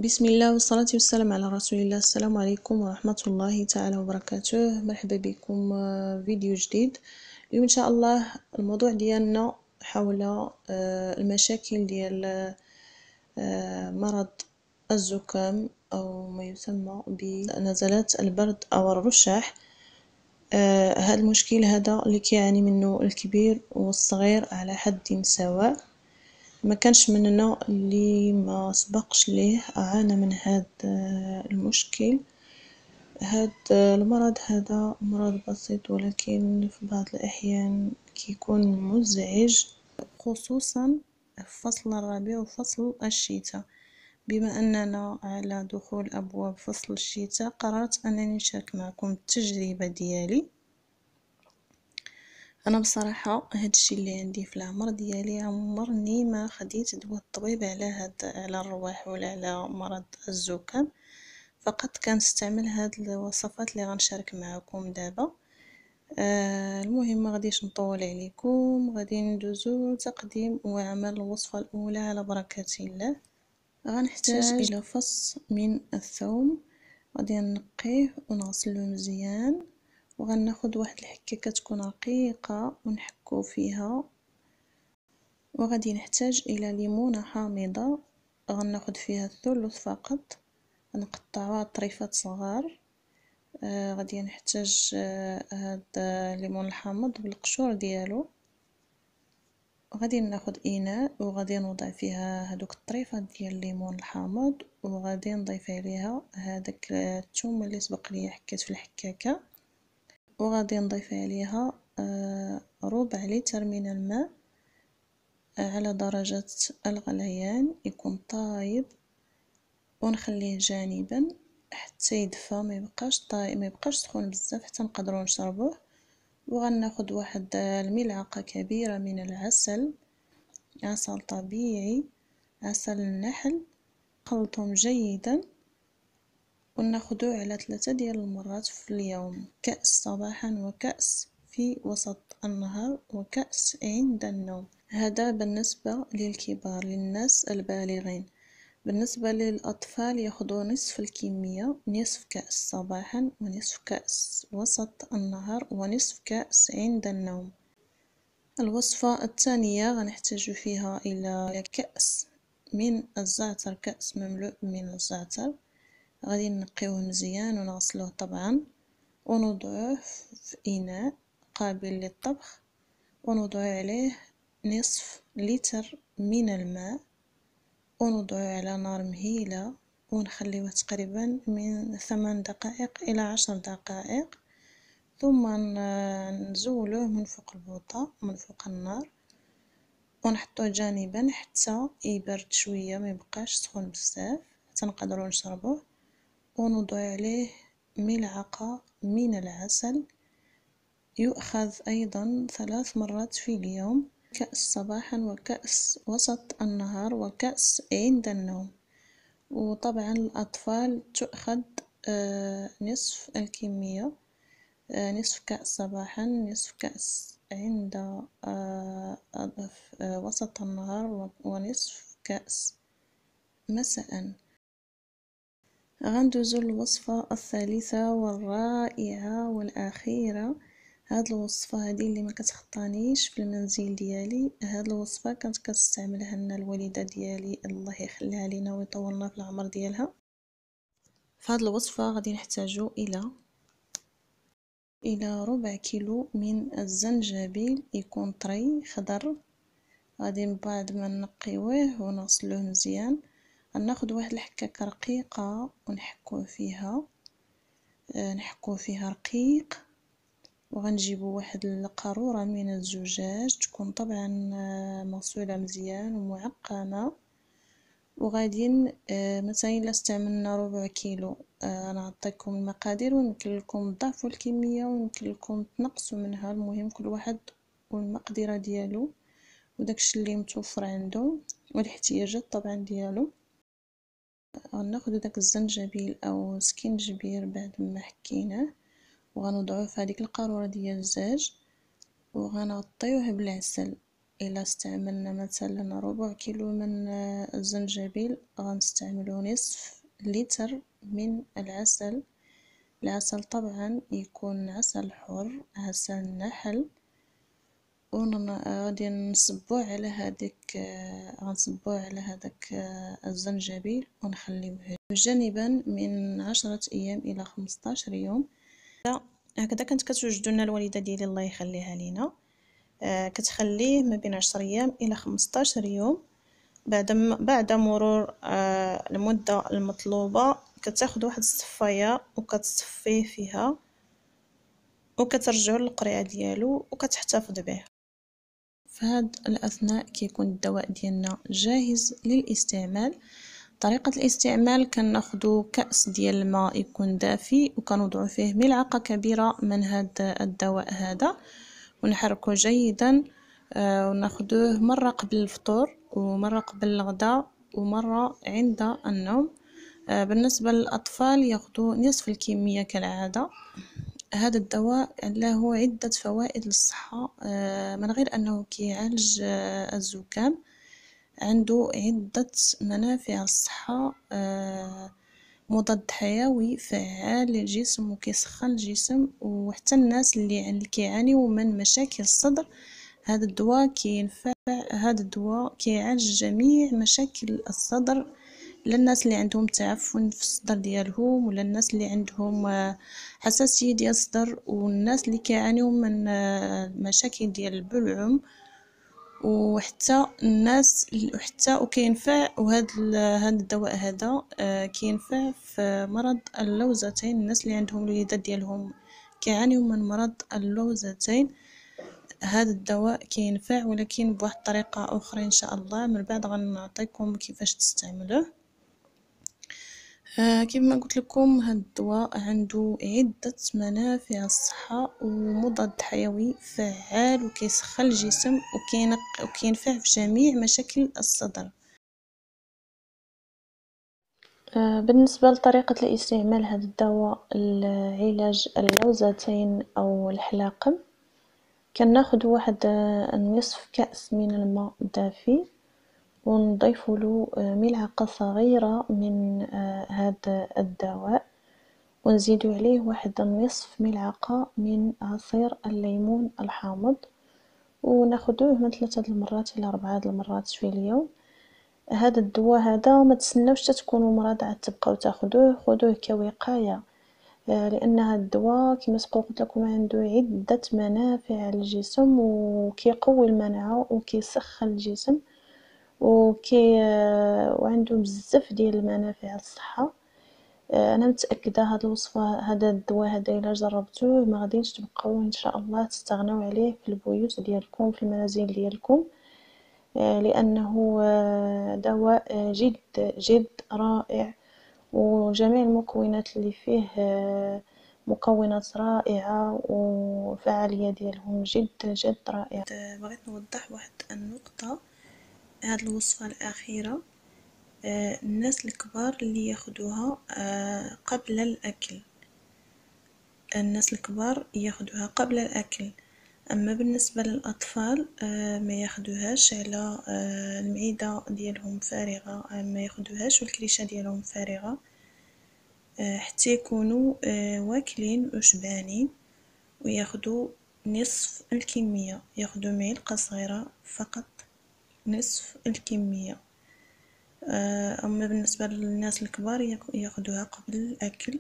بسم الله والصلاة والسلام على رسول الله. السلام عليكم ورحمة الله تعالى وبركاته. مرحبا بكم فيديو جديد. اليوم إن شاء الله الموضوع ديالنا حول المشاكل ديال مرض الزكام أو ما يسمى بنزلات البرد أو الرشح. هذا المشكل هذا اللي كيعاني منه الكبير والصغير على حد سواء. ما كانش مننا اللي ما سبقش ليه عانى من هذا المشكل. هذا المرض هذا مرض بسيط، ولكن في بعض الأحيان كيكون مزعج، خصوصا في فصل الربيع وفصل الشتاء. بما أننا على دخول أبواب فصل الشتاء، قررت أنني نشارك معكم التجربة ديالي. انا بصراحه هادشي اللي عندي في العمر ديالي عمرني ما خديت دواء الطبيب على الرواح ولا على مرض الزكام. فقط كنستعمل هاد الوصفات اللي غنشارك معكم دابا. المهم ما غاديش نطول عليكم، غادي ندوزو تقديم وعمل الوصفه الاولى على بركه الله. غنحتاج الى فص من الثوم، غادي نقيه ونغسلو مزيان، وغناخد واحد الحكه كتكون رقيقه ونحكو فيها. وغادي نحتاج الى ليمونه حامضه، غناخد فيها الثلث فقط، نقطعوها طريفات صغار. غادي نحتاج هاد الليمون الحامض بالقشور ديالو. غادي ناخد اناء وغادي نوضع فيها هادوك الطريفات ديال الليمون الحامض، وغادي نضيف عليها هذاك الثوم اللي سبق لي حكيت في الحكاكه، وغادي نضيف عليها ربع لتر من الماء على درجة الغليان، يكون طايب، ونخليه جانبا حتى يدفى، ما يبقاش سخون بزاف حتى نقدروا نشربوه. وغناخد واحد الملعقة كبيرة من العسل، عسل طبيعي، عسل النحل، خلطهم جيدا، وناخدوه على 3 ديال المرات في اليوم، كأس صباحا وكأس في وسط النهار وكأس عند النوم. هذا بالنسبة للكبار، للناس البالغين. بالنسبة للأطفال ياخدوا نصف الكمية، نصف كأس صباحا ونصف كأس وسط النهار ونصف كأس عند النوم. الوصفة الثانية غنحتاج فيها إلى كأس من الزعتر، كأس مملوء من الزعتر. غادي نقيوه مزيان ونغسلوه طبعا، ونوضعوه في إناء قابل للطبخ، ونوضع عليه نصف لتر من الماء، ونوضعه على نار مهيلة، ونخليه تقريبا من 8 دقائق إلى 10 دقائق. ثم نزولوه من فوق البوطة، من فوق النار، ونحطوه جانبا حتى يبرد شوية، ما يبقاش سخون بزاف حتى نقدروا نشربوه. ونوضع عليه ملعقة من العسل، يؤخذ أيضا 3 مرات في اليوم، كأس صباحا وكأس وسط النهار وكأس عند النوم. وطبعا الأطفال تؤخذ نصف الكمية، نصف كأس صباحا، نصف كأس عند وسط النهار، ونصف كأس مساء. غندوزو للوصفة الثالثة والرائعة والأخيرة. هاد الوصفة هادي اللي ما كتخطانيش في المنزل ديالي. هاد الوصفة كانت كتستعملها لنا الوالدة ديالي، الله يخليها لينا ويطولنا في العمر ديالها. فهاد الوصفة غادي نحتاجو الى ربع كيلو من الزنجبيل، يكون طري خضر. غادي من بعد ما نقيوه ونغسلوه مزيان، غناخد واحد الحكاكه رقيقه ونحكوه فيها، رقيق. وغنجيبو واحد القارورة من الزجاج، تكون طبعا مغسولة مزيان ومعقمة. وغادي مثلا الا استعملنا ربع كيلو، نعطيكم المقادير، ويمكن لكم تضاعفوا الكمية ويمكن لكم تنقصوا منها. المهم كل واحد والمقدرة ديالو وداكشي اللي متوفر عنده والاحتياجات طبعا ديالو. غناخدو داك الزنجبيل او سكينجبير بعد ما حكيناه، وغنوضعوه في هذيك القارورة ديال الزاج، وغنغطيوه بالعسل. إلا استعملنا مثلا 1/4 كيلو من الزنجبيل غنستعملو نصف لتر من العسل. العسل طبعا يكون عسل حر، عسل نحل، غادي نصبوه على هذيك غنصبوه على هذاك الزنجبيل ونخليوه جانبا من 10 أيام إلى 15 يوم. هكذا كانت كتوجد لنا الوالده ديالي الله يخليها لينا، كتخليه ما بين 10 أيام الى 15 يوم. بعد مرور المده المطلوبه كتاخذ واحد الصفايه وكتصفيه فيها وكترجعو للقرعه ديالو وكتحتفظ به. في هاد الاثناء كيكون الدواء ديالنا جاهز للاستعمال. طريقه الاستعمال كناخذوا كأس ديال الماء يكون دافي وكنوضعوا فيه ملعقه كبيره من هذا الدواء هذا ونحركه جيدا، وناخذوه مره قبل الفطور ومره قبل الغداء ومره عند النوم. بالنسبه للاطفال ياخذوا نصف الكميه كالعاده. هذا الدواء له عده فوائد للصحه، من غير انه كيعالج الزكام، عنده عده منافع للصحه، مضاد حيوي فعال للجسم وكيسخن الجسم. وحتى الناس اللي كيعانيوا من مشاكل الصدر هذا الدواء كينفع. هذا الدواء كيعالج جميع مشاكل الصدر، للناس اللي عندهم تعفن في الصدر ديالهم، ولا الناس اللي عندهم حساسيه ديال الصدر، والناس اللي كيعانيوا من مشاكل ديال البلعوم، وحتى الناس وكينفع. وهذا الدواء هذا كينفع في مرض اللوزتين. الناس اللي عندهم الوليدات ديالهم كيعانيوا من مرض اللوزتين هذا الدواء كينفع، ولكن بواحد الطريقه اخرى ان شاء الله من بعد غنعطيكم كيفاش تستعملوه. كما قلت لكم هذا الدواء عنده عدة منافع الصحة ومضاد حيوي فعال وكيسخن الجسم وكينفع في جميع مشاكل الصدر. بالنسبة لطريقة الاستعمال هذا الدواء لعلاج اللوزتين أو الحلاقم، كناخد واحد نصف كأس من الماء الدافي ونضيف له ملعقة صغيرة من هذا الدواء، ونزيد عليه واحد نصف ملعقة من عصير الليمون الحامض، وناخذوه من 3 المرات إلى 4 المرات في اليوم. هذا الدواء هذا ما تسناوش تكونوا مرضى عاد تبقاو تاخذوه، خذوه كوقاية، لأن هذا الدواء كما سبق قلت لكم عنده عدة منافع للجسم وكيقوي المناعة وكيسخن الجسم وعنده بزاف ديال المنافع للصحة. انا متاكده هاد الوصفه هذا الدواء هذا الا جربتوه ما غاديش تبقاو ان شاء الله تستغنوا عليه في البيوت ديالكم في المنازل ديالكم، لانه دواء جد جد رائع، وجميع المكونات اللي فيه مكونات رائعه وفعاليه ديالهم جد جد رائعه. بغيت نوضح واحد النقطه، هاد الوصفه الاخيره الناس الكبار اللي ياخدوها قبل الأكل، الناس الكبار ياخدوها قبل الأكل. أما بالنسبة للأطفال ما ياخدوهاش على المعدة ديالهم فارغة، ما ياخدوهاش والكريشة ديالهم فارغة حتى يكونوا واكلين وشبعانين، وياخدوا نصف الكمية، ياخدوا معلقة صغيرة فقط نصف الكمية. أما بالنسبة للناس الكبار ياخدوها قبل الأكل،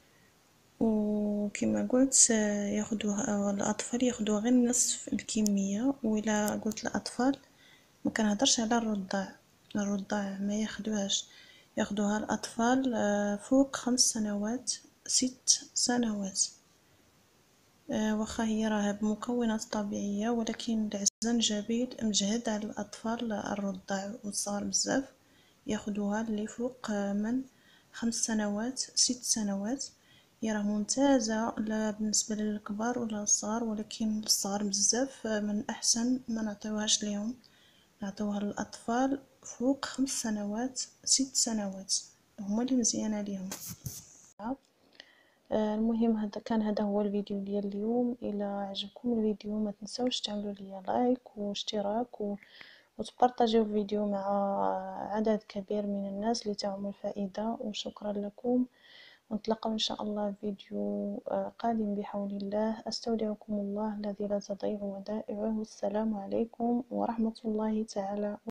وكما قلت ياخدوها الأطفال ياخدوها غير نصف الكمية. وإلا قلت الأطفال ما كنهضرش على الرضع ما ياخدوهاش، ياخدوها الأطفال فوق 5 سنوات 6 سنوات. واخا هي راها بمكونات طبيعية، ولكن الزنجبيل مجهد على الأطفال الرضع والصغار بزاف، ياخدوها اللي فوق من 5 سنوات 6 سنوات. هي راه ممتازة لا بالنسبة للكبار ولا الصغار، ولكن الصغار بزاف من الأحسن ما نعطيوهاش ليهم، نعطيوها للأطفال فوق 5 سنوات 6 سنوات، هما اللي مزيانة ليهم. المهم هذا هو الفيديو ديال اليوم. الى عجبكم الفيديو ما تنسوش تعملوا لي لايك واشتراك وتبارطاجيو الفيديو مع عدد كبير من الناس لتعم الفائدة. وشكرا لكم، ونتلاقاو ان شاء الله في فيديو قادم بحول الله. استودعكم الله الذي لا تضيع ودائعه. السلام عليكم ورحمة الله تعالى